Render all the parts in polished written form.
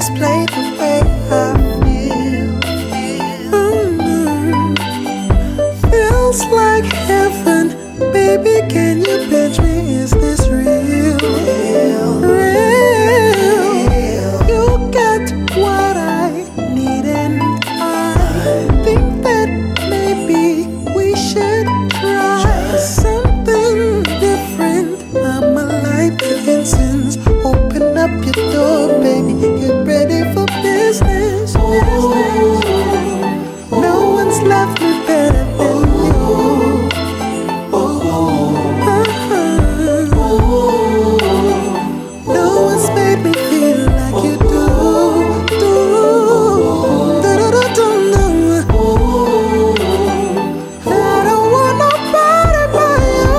explain the way I feel. Feels like heaven, baby, can you pinch me? Is this real? Real. You get what I need, and I think that maybe we should try something different. I'm alive again since. Open up your door, baby, get ready for business. No one's left me better than you. No one's made me feel like you do. I don't want nobody but you.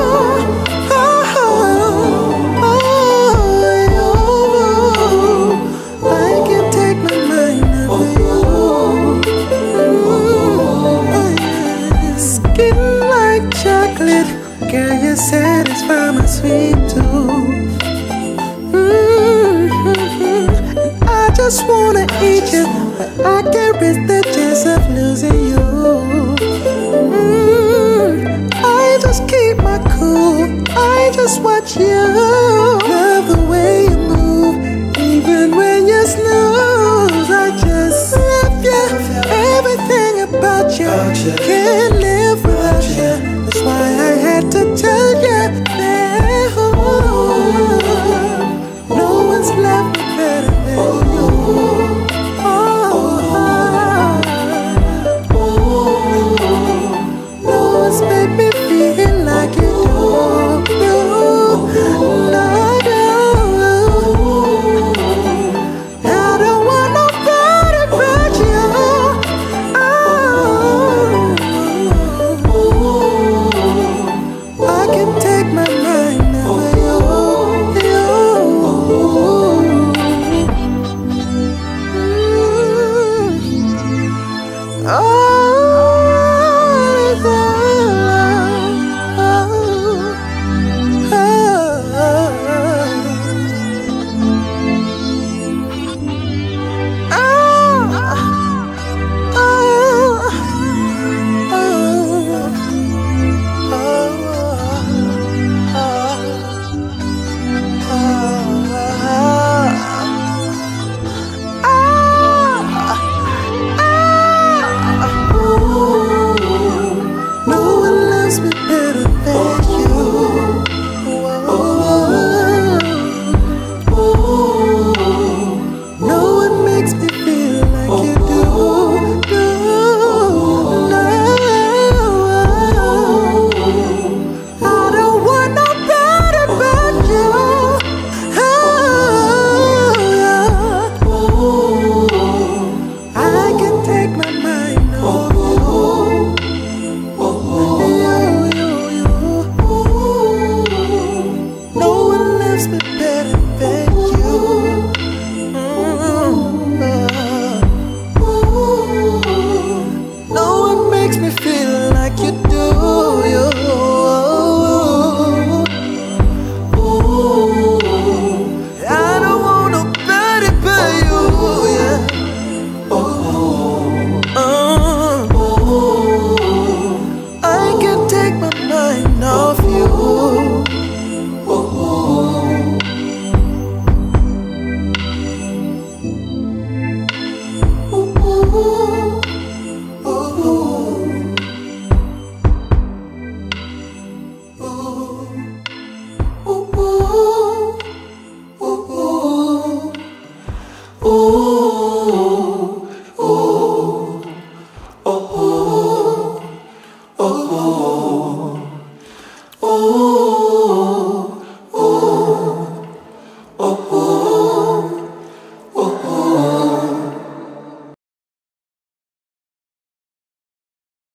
I can't take my mind off you. Skin like chocolate, girl, you satisfy my sweet tooth. And I just wanna eat you, but I can't risk the chance of losing you. I just keep my cool, I just watch you. Love the way you move, even when you snooze. I just love you, everything about you. Can't live without you. That's why I had to tell you that no one's left me better than you. No one's made me feel like you do. I don't want nobody but you. I can take my mind off you. No one loves me better than you. No one makes me feel like you do. I don't want nobody but you. I can take my mind off you. No one loves me better than you. No one makes me feel like you do. I don't want nobody but you. I can't take my mind off you. Oh